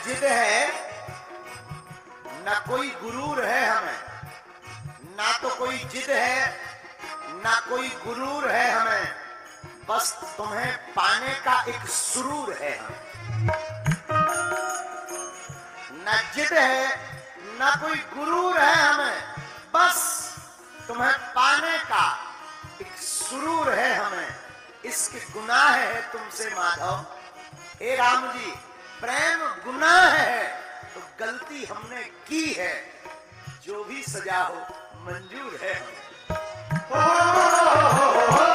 जिद है, न कोई गुरूर है हमें, ना तो कोई जिद है, ना कोई गुरूर है हमें, बस तुम्हें पाने का एक सुरूर है हमें। न जिद है, न कोई गुरूर है हमें, बस तुम्हें पाने का एक सुरूर है हमें। इसके गुनाह है तुमसे माधव, हे राम जी प्रेम गुनाह है तो गलती हमने की है, जो भी सजा हो मंजूर है हमें।